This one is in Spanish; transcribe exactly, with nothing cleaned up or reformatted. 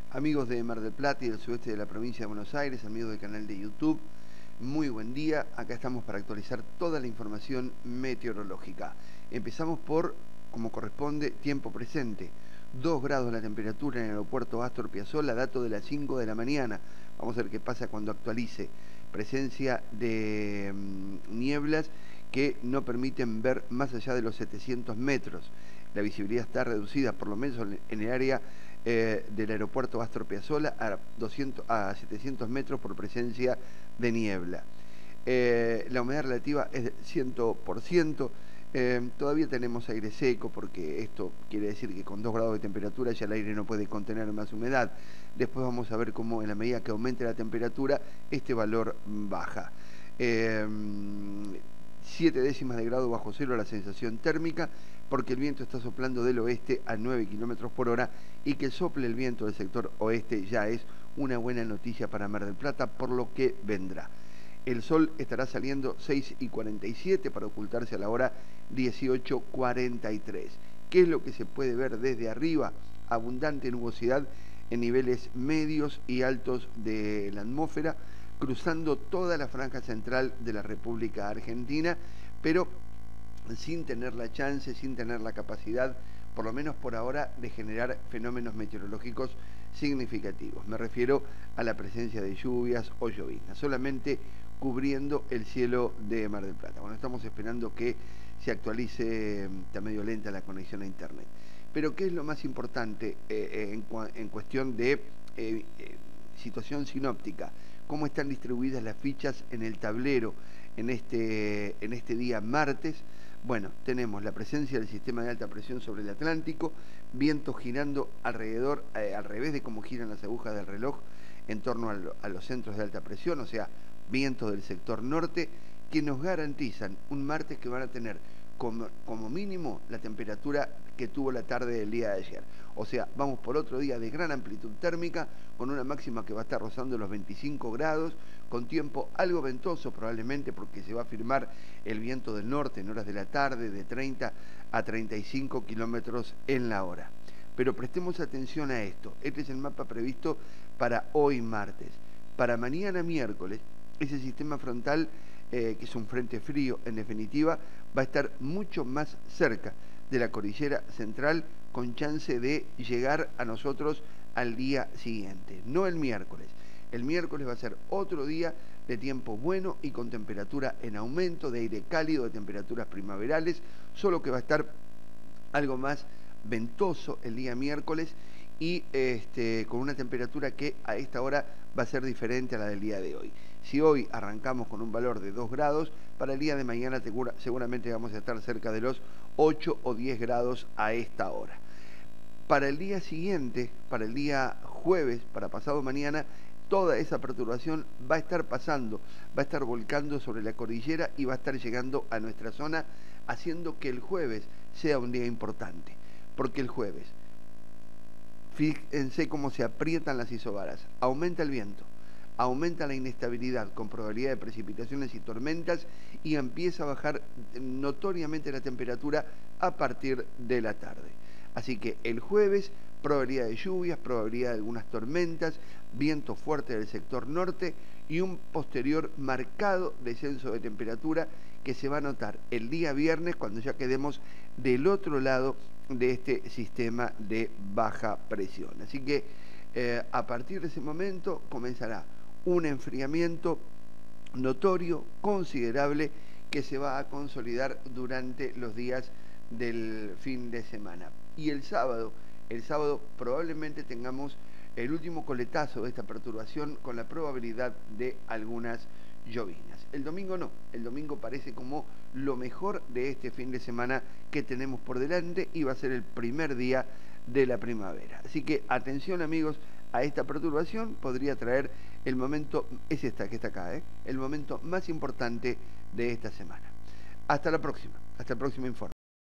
Amigos de Mar del Plata y del sudeste de la provincia de Buenos Aires, amigos del canal de YouTube, muy buen día. Acá estamos para actualizar toda la información meteorológica. Empezamos por, como corresponde, tiempo presente. dos grados la temperatura en el aeropuerto Astor Piazzolla, dato de las cinco de la mañana. Vamos a ver qué pasa cuando actualice. Presencia de mmm, nieblas que no permiten ver más allá de los setecientos metros. La visibilidad está reducida, por lo menos en el área eh, del aeropuerto Astor Piazzolla, a, doscientos, a setecientos metros por presencia de niebla. Eh, la humedad relativa es del cien por ciento. Eh, todavía tenemos aire seco porque esto quiere decir que con dos grados de temperatura ya el aire no puede contener más humedad. Después vamos a ver cómo en la medida que aumente la temperatura este valor baja. Eh, siete décimas de grado bajo cero la sensación térmica porque el viento está soplando del oeste a nueve kilómetros por hora y que sople el viento del sector oeste ya es una buena noticia para Mar del Plata por lo que vendrá. El sol estará saliendo seis y cuarenta y siete para ocultarse a la hora dieciocho cuarenta y tres. ¿Qué es lo que se puede ver desde arriba? Abundante nubosidad en niveles medios y altos de la atmósfera, cruzando toda la franja central de la República Argentina, pero sin tener la chance, sin tener la capacidad, por lo menos por ahora, de generar fenómenos meteorológicos significativos. Me refiero a la presencia de lluvias o lloviznas, solamente cubriendo el cielo de Mar del Plata. Bueno, estamos esperando que se actualice, está medio lenta la conexión a internet. Pero ¿qué es lo más importante eh, en, en cuestión de eh, eh, situación sinóptica? ¿Cómo están distribuidas las fichas en el tablero en este, en este día martes? Bueno, tenemos la presencia del sistema de alta presión sobre el Atlántico, vientos girando alrededor, eh, al revés de cómo giran las agujas del reloj en torno a, lo, a los centros de alta presión, o sea, vientos del sector norte, que nos garantizan un martes que van a tener como, como mínimo la temperatura que tuvo la tarde del día de ayer. O sea, vamos por otro día de gran amplitud térmica, con una máxima que va a estar rozando los veinticinco grados, con tiempo algo ventoso probablemente porque se va a firmar el viento del norte en horas de la tarde de treinta a treinta y cinco kilómetros en la hora. Pero prestemos atención a esto. Este es el mapa previsto para hoy martes. Para mañana miércoles, ese sistema frontal, eh, que es un frente frío en definitiva, va a estar mucho más cerca de la cordillera central con chance de llegar a nosotros al día siguiente, no el miércoles. El miércoles va a ser otro día de tiempo bueno y con temperatura en aumento, de aire cálido, de temperaturas primaverales, solo que va a estar algo más ventoso el día miércoles y este, con una temperatura que a esta hora va a ser diferente a la del día de hoy. Si hoy arrancamos con un valor de dos grados, para el día de mañana seguramente vamos a estar cerca de los ocho o diez grados a esta hora. Para el día siguiente, para el día jueves, para pasado mañana, toda esa perturbación va a estar pasando, va a estar volcando sobre la cordillera y va a estar llegando a nuestra zona, haciendo que el jueves sea un día importante. Porque el jueves, fíjense cómo se aprietan las isobaras, aumenta el viento, aumenta la inestabilidad con probabilidad de precipitaciones y tormentas y empieza a bajar notoriamente la temperatura a partir de la tarde. Así que el jueves, probabilidad de lluvias, probabilidad de algunas tormentas, viento fuerte del sector norte y un posterior marcado descenso de temperatura que se va a notar el día viernes cuando ya quedemos del otro lado de este sistema de baja presión. Así que eh, a partir de ese momento comenzará un enfriamiento notorio, considerable, que se va a consolidar durante los días del fin de semana. Y el sábado, el sábado probablemente tengamos el último coletazo de esta perturbación con la probabilidad de algunas lloviznas. El domingo no, el domingo parece como lo mejor de este fin de semana que tenemos por delante y va a ser el primer día de la primavera. Así que atención amigos a esta perturbación, podría traer el momento, es esta que está acá, ¿eh? el momento más importante de esta semana. Hasta la próxima, hasta el próximo informe.